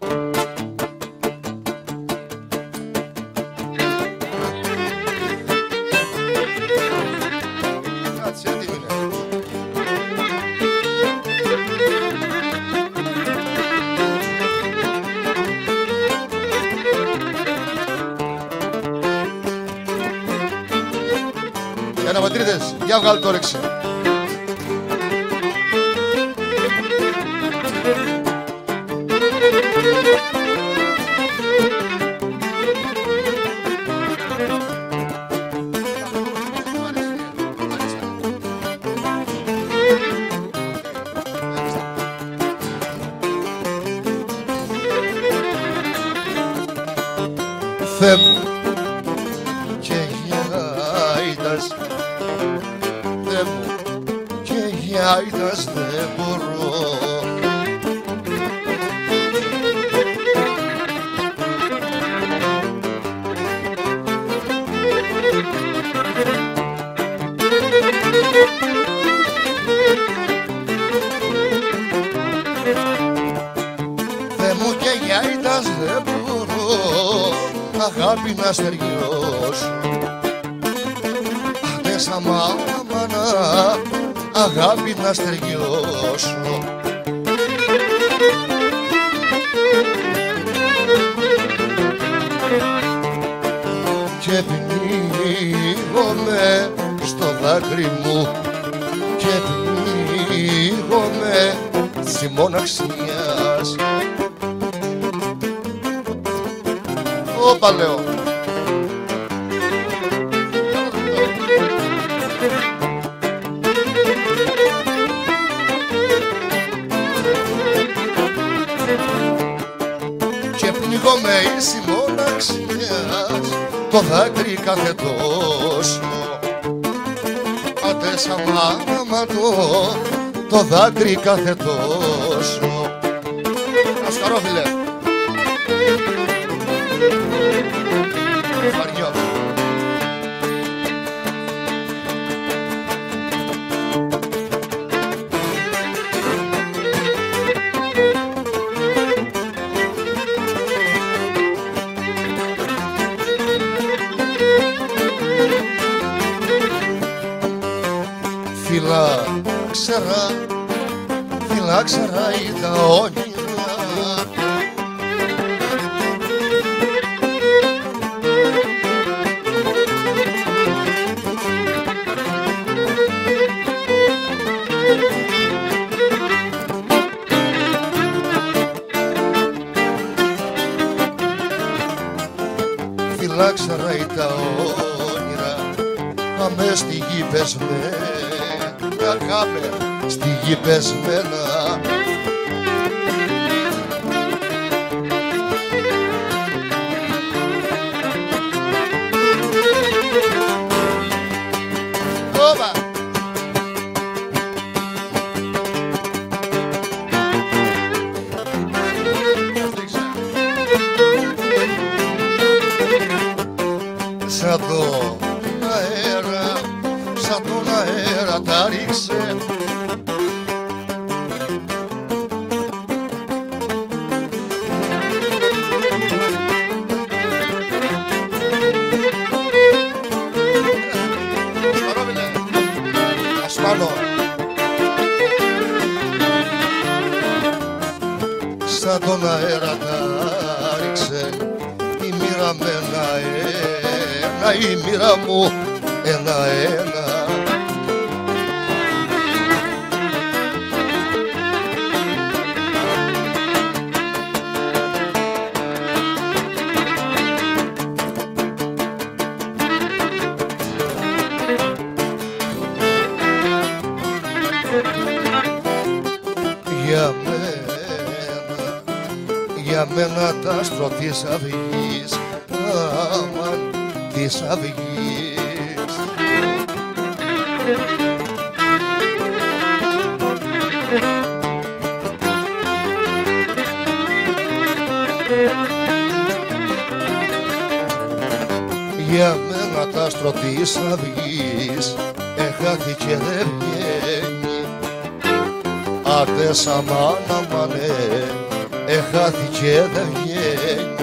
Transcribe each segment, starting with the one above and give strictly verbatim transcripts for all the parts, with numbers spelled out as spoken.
Αναβατρίδες, για βγάλει το όρεξη. Θεέ μου και γιάιτας, Θεέ μου και γιάιτας δεν μπορώ. Θεέ μου και γιάιτας δεν μπορώ, αγάπη να στεριώσω. Μέσα μάνα, αγάπη να στεριώσω. Και πνίγομαι στο δάκρυ μου και πνίγομαι της μοναξιάς. Όπα λέω. Και πνίγομαι εις μοναξιάς το δάκρυ κάθε τόσο. Άντε σαν μάμα το, το δάκρυ κάθε τόσο. Ας χαρώ φίλε. Βαριό. Φυλάξερα, φυλάξερα ή τα όνειρα. Φυλάξερα ή τα όνειρα, αμέ στη γη πεσμένα. Αγάπη στη γη πεσμένα. Όπα! Σαν τον αέρα, σαν τον αέρα τα ρίξε. Σαν τον αέρα τα ρίξε η μοίρα με ένα-ένα, η μοίρα μου ένα-ένα. Για μένα, για μένα τ' άστρο της αυγής, αμάν της αυγής. Για μένα τ' άστρο της αυγής εχάθηκε δεν βγαίνει. Άντε σαν μάνα μανέ, εχάθηκε δεν βγαίνει.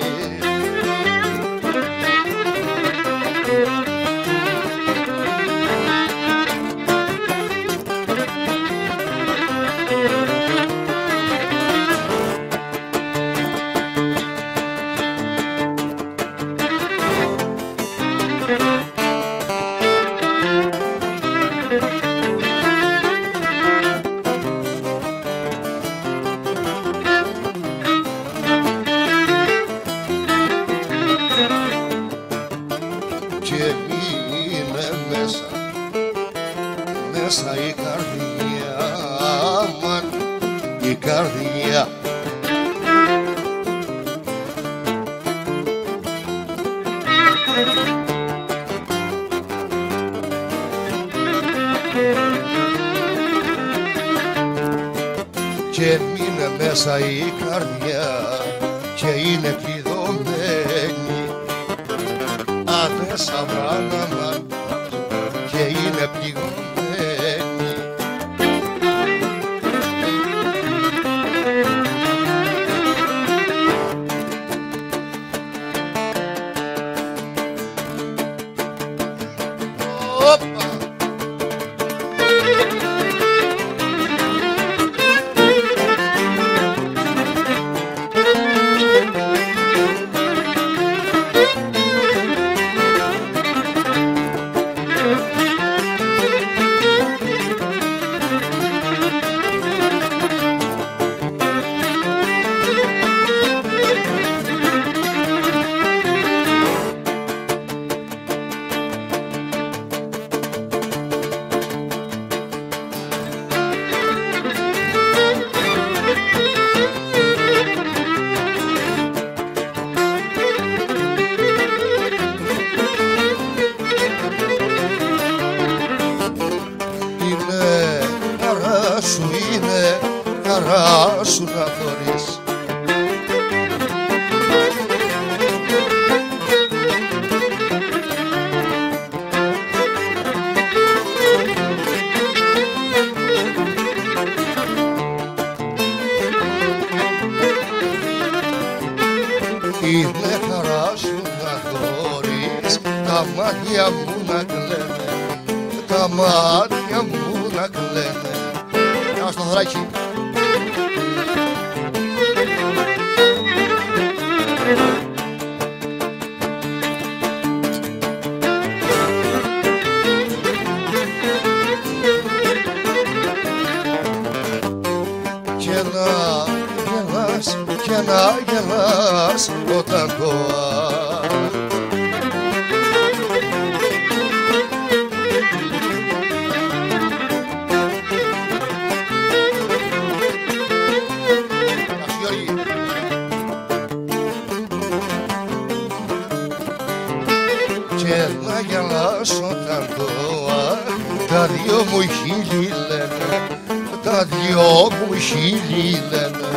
Και είναι μέσα, μέσα η καρδιά, αμάν, η καρδιά. Και είναι μέσα η καρδιά και είναι κλειδωμένη. Άντε σαβάνα και είναι πληγωμένη. Όπα! Σου είναι χαρά σου να θωρείς. Είναι χαρά σου να θωρείς, τα μάτια μου να κλαίνε, τα μάτια μου να κλαίνε. Στο θωράκι. Και να γελάς, και να γελάς όταν το και να γελάς όταν το τα δυο μου χείλη λένε, τα δυο μου χείλη λένε.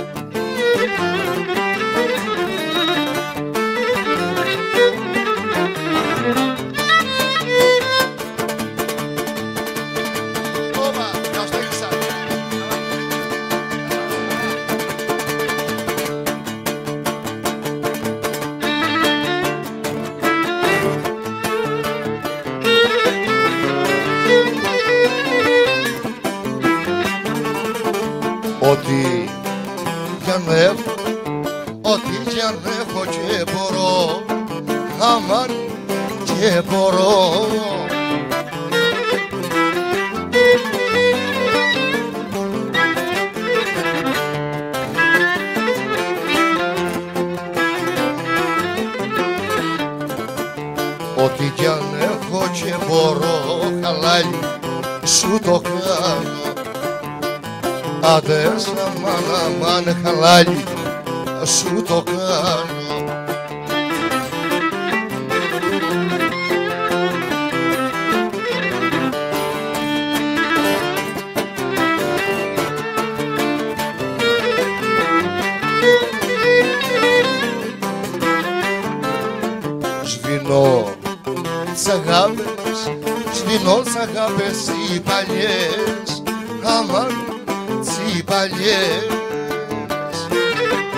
Ό,τι κι αν έχω, ό,τι κι αν έχω και μπορώ, αμάν και μπορώ. Ό,τι κι αν έχω και μπορώ, χαλάλι σου το κάνω. Άντε σαμάν, αμάν, χαλάλι σου το κάνω. Σβηνώ τις αγάπες, σβηνώ τις αγάπες οι παλιές, αμάν οι παλιές.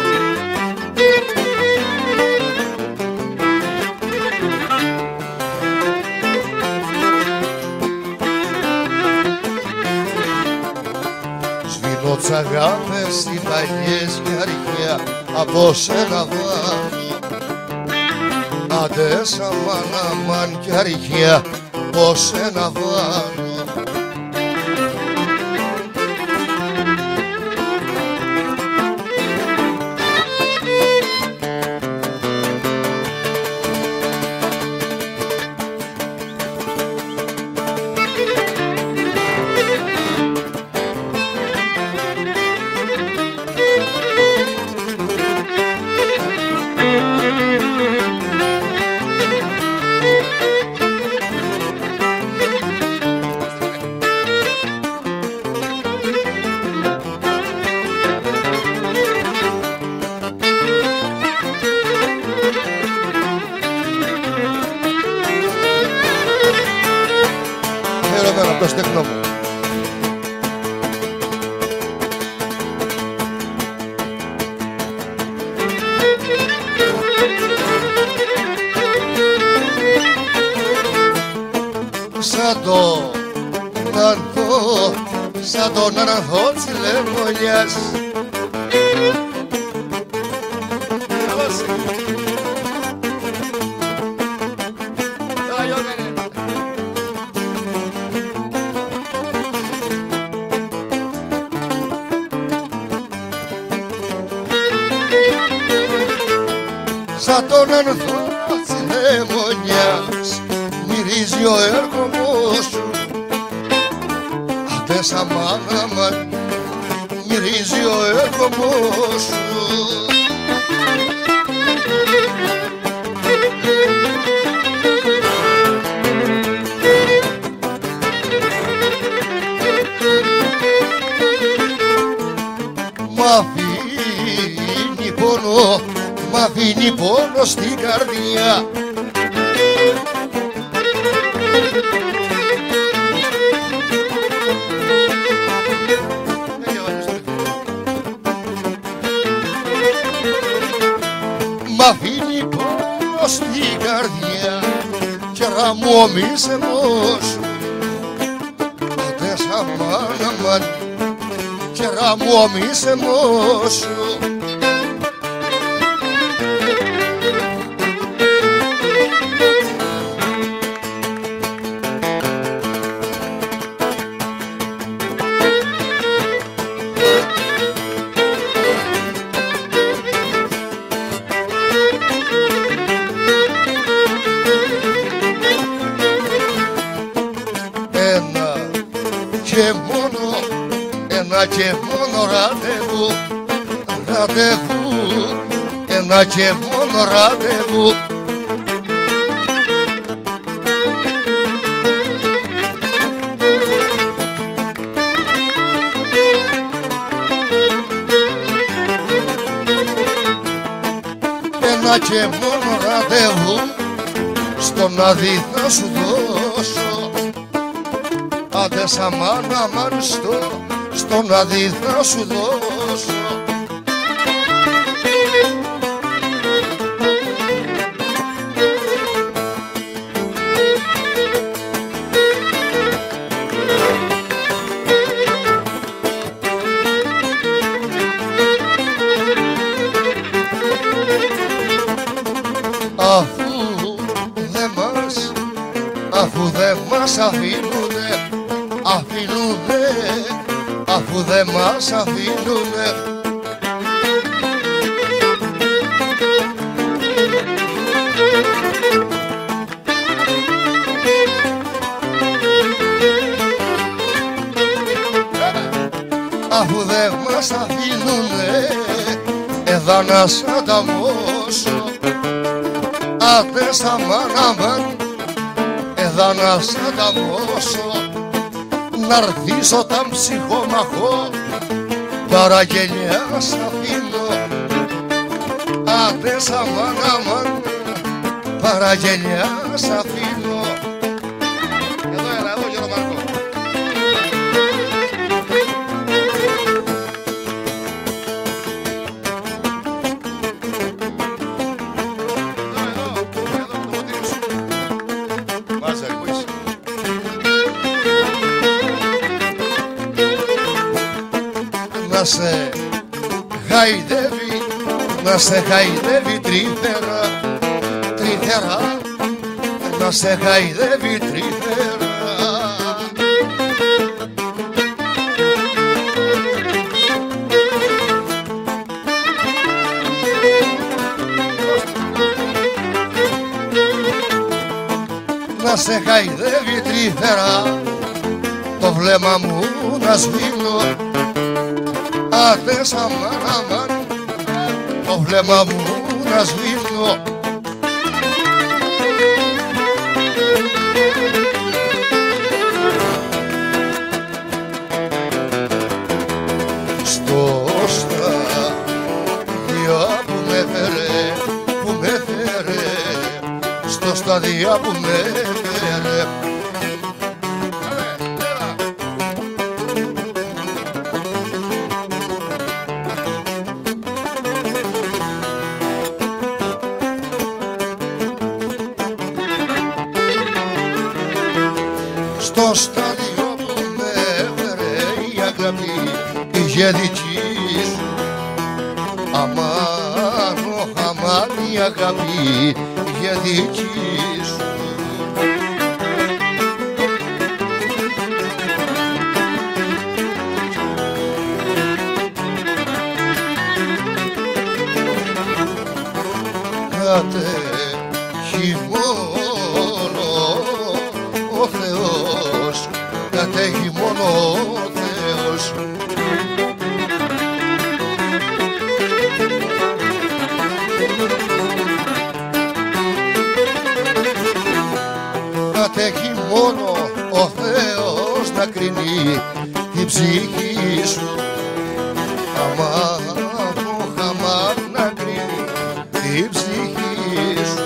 δω τσαγάμες στις παλιές γιαριά από σένα βάνω. Άντε σαν μαναμάν κι αργιά πως σένα βάνω. το στέχνο μου. Σαν το ναρθώ, σαν τον ναρθώ της λεμονιάς. Σαν τον ναρθώ της λεμονιάς μυρίζει ο έρχομος σου. Άντε σαν μάνα μυρίζει ο έρχομος σου. Μ' αφήνει πόνο, μ' αφήνει πόνο στην καρδιά. Μ' αφήνει πόνο στην καρδιά κι ραμμώ ο μισεμός σου. Άντε σαν μάνα μάνα κι ραμμώ ο μισεμός σου. Και μόνο, ένα και μόνο ραντεβού, ραντεβού, ένα και μόνο ραντεβού. Ένα και μόνο ραντεβού, στον Άδη θα σου δώσω. Άντε σαν μάνα μάν στο, στον Άδη θα σου δώσω. Αφού δε μας, αφού δε μας αφήνουνε, αφήνουνε, αφού δε μας αφήνουνε. Αφού δε μας αφήνουνε, εδα να σ' ανταμώσω. Άντε σαν μάνα μάν, εδα να σ' ανταμώσω. Ν'αρθείς όταν ψυχομαχώ, παραγγελιά σ' αφήνω. Άντε σαν μάνα μάν, παραγγελιά σ' αφήνω. Εδώ έλα, εδώ Γιώργο Μάρκο. να σε χαϊδεύει, να σε χαϊδεύει τρίθερα, τρίθερα, να σε χαϊδεύει τρίθερα. Να σε χαϊδεύει τρίθερα, το βλέμμα μου να σβήνω. Άτες αμάν αμάν, το βλέμμα μου να σβήνω. Στο στάδια που με φέρε, που με φέρε, στο στάδια που με φέρε. Στο στάδιο που με έφερε η αγάπη είχε δική σου. Αμάν, ωχ, αμάν, η αγάπη είχε δική σου. Κατέχει μόνο ο Θεός, κατέχει μόνο ο Θεός. Κατέχει μόνο ο Θεός να κρίνει την ψυχή σου. Αμάν, ωχ, αμάν, να κρίνει την ψυχή σου.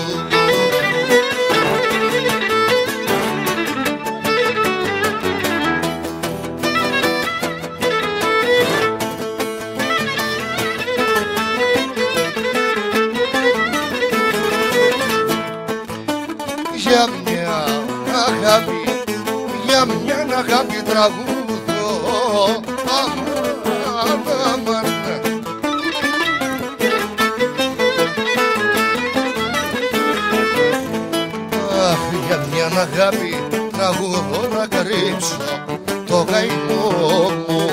Για μια αγάπη, για μια αγάπη τραγούδω. Αμάν, αμάν. Αχ, για μια αγάπη τραγούδω να κρύψω το καημό μου.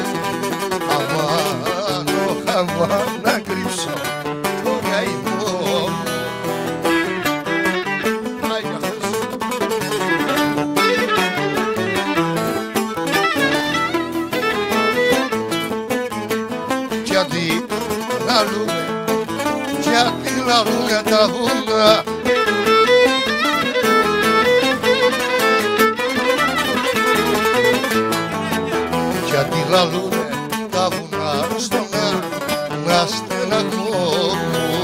Αμάν, ωχ, αμάν, να κρύψω το καημό μου. Γιατί λαλούμε, γιατί λαλούμε τα βουνά. Γιατί λαλούμε τα βουνά στον να στεναγμό μου.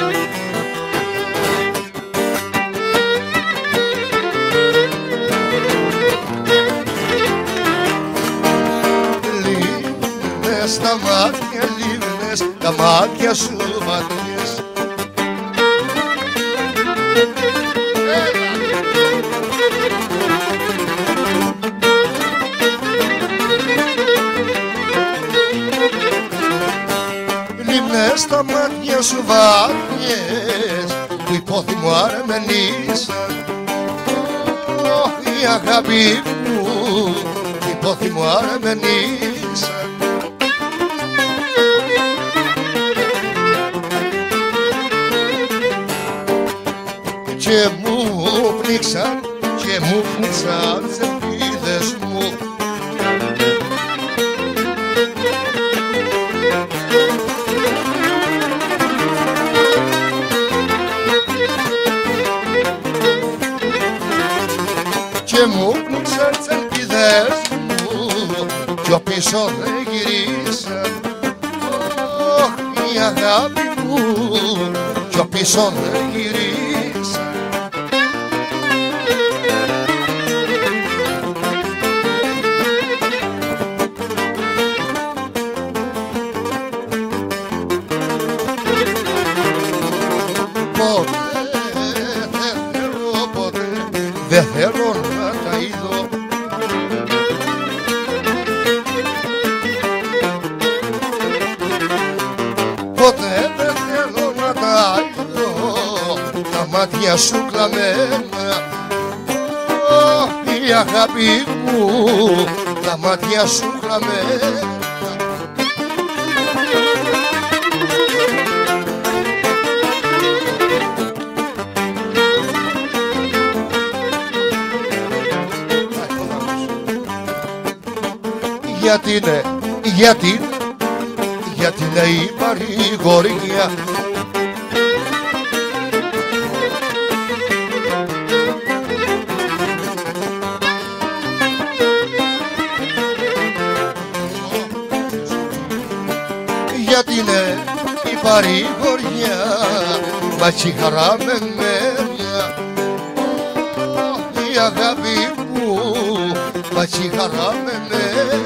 Λίμνες τα μάτια, λίμνες τα μάτια σου ματιές. Λίμνες στα μάτια σου βάθιες που υπόθυμο αρμενήσαν. Ωχ, η αγάπη μου υπόθυμο αρμενήσαν. Και μου πνίξαν, και μου πνίξαν τις ελπίδες μου. Και μου πνίξαν τις ελπίδες μου, κι πίσω δεν γυρίσαν. Ωχ, η αγάπη μου, κι πίσω δεν γυρίσαν. Ποτέ δεν θέλω, ποτέ δεν θέλω να τα είδω. μάτια σου κλαμμένα, η αγάπη μου, τα μάτια σου κλαμμένα. Γιατί ναι, γιατί, γιατί λέει η παρηγοριά. Γιατί ναι, η παρηγοριά, μπατσι χαρά με μέρια. Η αγάπη μου, μπατσι χαρά με μέρια.